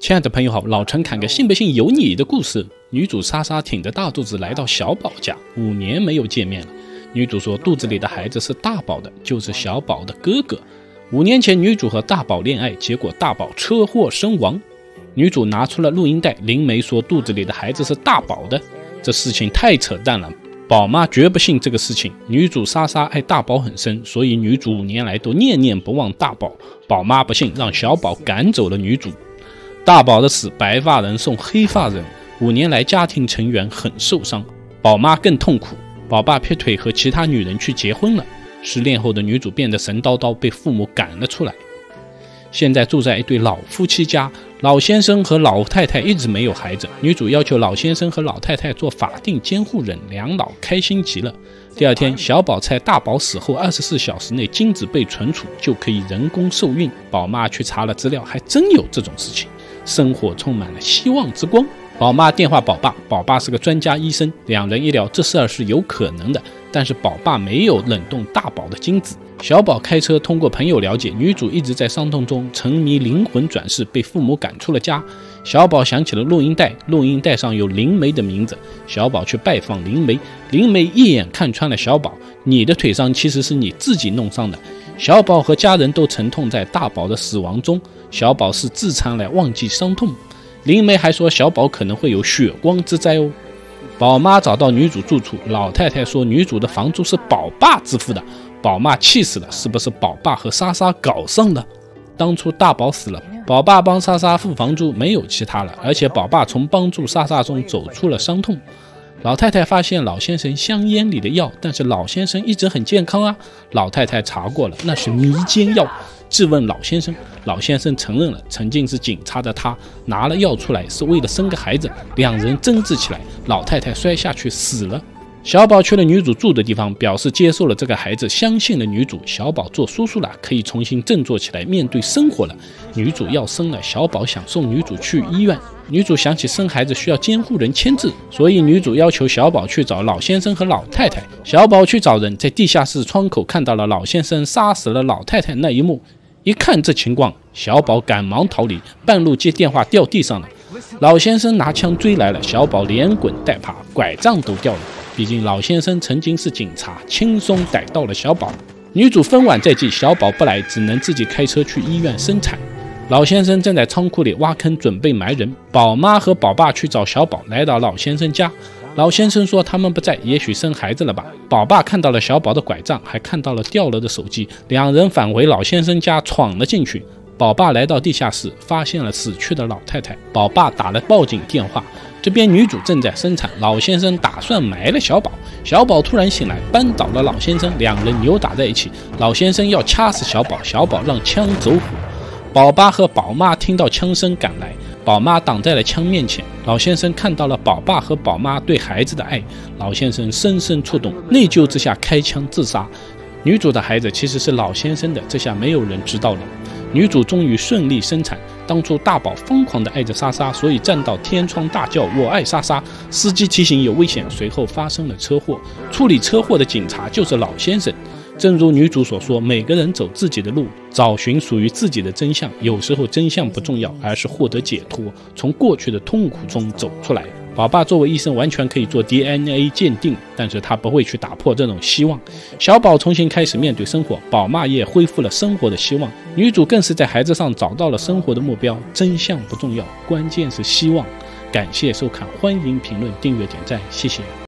亲爱的朋友好，老陈侃个信不信由你的故事。女主莎莎挺着大肚子来到小宝家，5年没有见面了。女主说肚子里的孩子是大宝的，就是小宝的哥哥。5年前女主和大宝恋爱，结果大宝车祸身亡。女主拿出了录音带，灵媒说肚子里的孩子是大宝的，这事情太扯淡了，宝妈绝不信这个事情。女主莎莎爱大宝很深，所以女主5年来都念念不忘大宝。宝妈不信，让小宝赶走了女主。大宝的死，白发人送黑发人，5年来家庭成员很受伤，宝妈更痛苦。宝爸劈腿和其他女人去结婚了，失恋后的女主变得神叨叨，被父母赶了出来。现在住在一对老夫妻家，老先生和老太太一直没有孩子，女主要求老先生和老太太做法定监护人，两老开心极了。第二天，小宝猜大宝死后24小时内精子被存储就可以人工受孕，宝妈去查了资料，还真有这种事情。生活充满了希望之光。宝妈电话宝爸，宝爸是个专家医生，两人一聊，这事儿是有可能的，但是宝爸没有冷冻大宝的精子。小宝开车通过朋友了解，女主一直在伤痛中沉迷灵魂转世，被父母赶出了家。小宝想起了录音带，录音带上有灵媒的名字，小宝去拜访灵媒，灵媒一眼看穿了小宝，你的腿伤其实是你自己弄伤的。小宝和家人都沉痛在大宝的死亡中，小宝是自残来忘记伤痛。灵媒还说小宝可能会有血光之灾哦。宝妈找到女主住处，老太太说女主的房租是宝爸支付的，宝妈气死了，是不是宝爸和莎莎搞上了？当初大宝死了，宝爸帮莎莎付房租，没有其他了，而且宝爸从帮助莎莎中走出了伤痛。老太太发现老先生香烟里的药，但是老先生一直很健康啊。老太太查过了，那是迷奸药。质问老先生，老先生承认了，曾经是警察的他拿了药出来是为了生个孩子，两人争执起来，老太太摔下去死了。小宝去了女主住的地方，表示接受了这个孩子，相信了女主。小宝做叔叔了，可以重新振作起来，面对生活了。女主要生了，小宝想送女主去医院。女主想起生孩子需要监护人签字，所以女主要求小宝去找老先生和老太太。小宝去找人，在地下室窗口看到了老先生杀死了老太太那一幕。一看这情况，小宝赶忙逃离，半路接电话掉地上了。老先生拿枪追来了，小宝连滚带爬，拐杖都掉了。毕竟老先生曾经是警察，轻松逮到了小宝。女主分晚再寄，小宝不来，只能自己开车去医院生产。老先生正在仓库里挖坑准备埋人，宝妈和宝爸去找小宝，来到老先生家。老先生说他们不在，也许生孩子了吧。宝爸看到了小宝的拐杖，还看到了掉了的手机，两人返回老先生家闯了进去。宝爸来到地下室，发现了死去的老太太，宝爸打了报警电话。这边女主正在生产，老先生打算埋了小宝，小宝突然醒来，扳倒了老先生，两人扭打在一起，老先生要掐死小宝，小宝让枪走火。宝爸和宝妈听到枪声赶来，宝妈挡在了枪面前，老先生看到了宝爸和宝妈对孩子的爱，老先生深深触动，内疚之下开枪自杀。女主的孩子其实是老先生的，这下没有人知道了。女主终于顺利生产，当初大宝疯狂地爱着莎莎，所以站到天窗大叫我爱莎莎，司机提醒有危险，随后发生了车祸，处理车祸的警察就是老先生。正如女主所说，每个人走自己的路，找寻属于自己的真相，有时候真相不重要，而是获得解脱，从过去的痛苦中走出来。宝爸作为医生完全可以做 DNA 鉴定，但是他不会去打破这种希望。小宝重新开始面对生活，宝妈也恢复了生活的希望。女主更是在孩子上找到了生活的目标。真相不重要，关键是希望。感谢收看，欢迎评论、订阅、点赞，谢谢。